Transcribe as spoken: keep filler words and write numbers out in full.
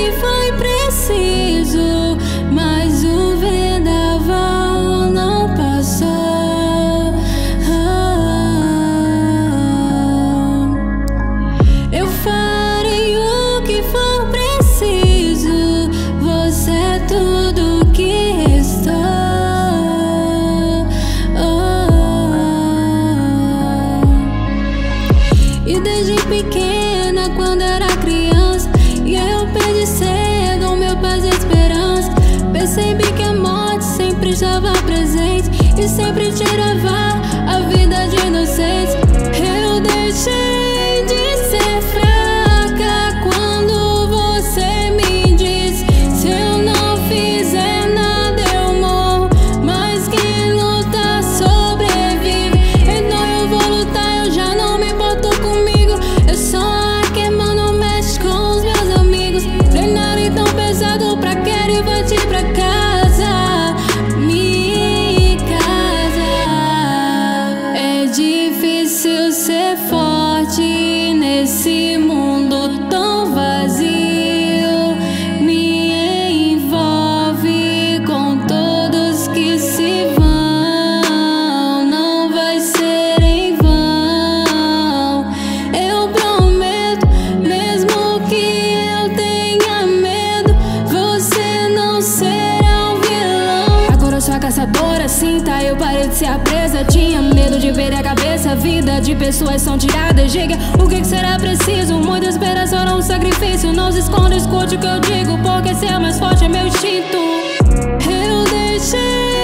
que foi preciso, mas o vendaval não passou. Ah, eu farei o que for preciso, você é tudo que restou. E desde pequena, quando era criança, e eu perdi cedo o meu paz e esperança, percebi que a morte sempre estava presente e sempre tirava a vida de inocentes. Eu deixei de ser fraca quando você me disse: se eu não fizer nada eu morro, mas quem luta sobrevive. Então eu vou lutar, eu já não me importo comigo. Eu sou Ackerman, não mexe com os meus amigos. Treinarem tão pesado pra querer voltar pra casa. Mikasa, é difícil ser forte nesse mundo tão vazio. Me envolve com todos que se vão, não vai ser em vão. Eu prometo, mesmo que eu tenha medo, você não será um vilão. Agora eu sou a caçadora, sinta, eu parei de ser a presa. Tinha medo de perder a cabeça, vida de pessoas são tiradas. Diga, o que, que será preciso? Muita esperança ou um sacrifício? Não se esconda, escute o que eu digo, porque ser mais forte é meu instinto. Eu deixei